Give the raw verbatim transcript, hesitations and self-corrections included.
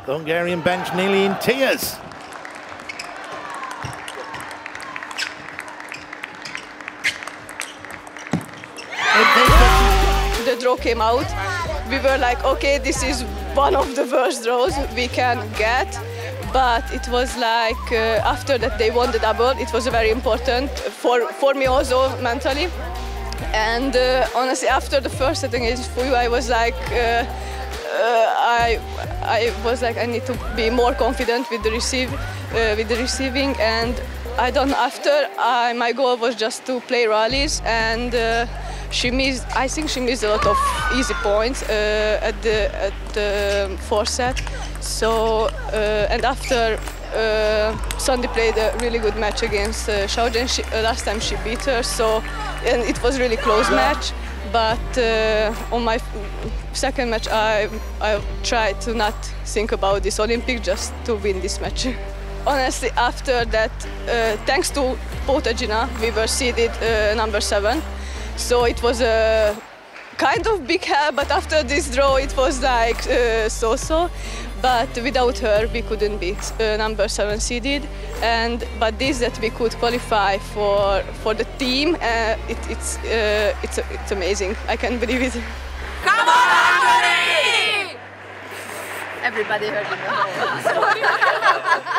The Hungarian bench nearly in tears. The draw came out. We were like, okay, this is one of the worst draws we can get. But it was like, uh, after that they won the double, it was very important for, for me also mentally. And uh, honestly, after the first set against Fuyu, I was like, uh, uh, I, I was like, I need to be more confident with the receive, uh, with the receiving. And I don't. After I, my goal was just to play rallies, and uh, she missed. I think she missed a lot of easy points uh, at the at the fourth set. So uh, and after. Uh, Sandy played a really good match against uh, Xiaozhen. She, uh, last time she beat her, so and it was really close match. But uh, on my second match, I I tried to not think about this Olympic, just to win this match. Honestly, after that, uh, thanks to Potagina, we were seeded uh, number seven. So it was a kind of big help. But after this draw, it was like uh, so-so. But without her, we couldn't be uh, number seven seeded. And but this that we could qualify for for the team, uh, it, it's uh, it's it's amazing. I can't believe it. Come on, Hungary! Everybody heard it.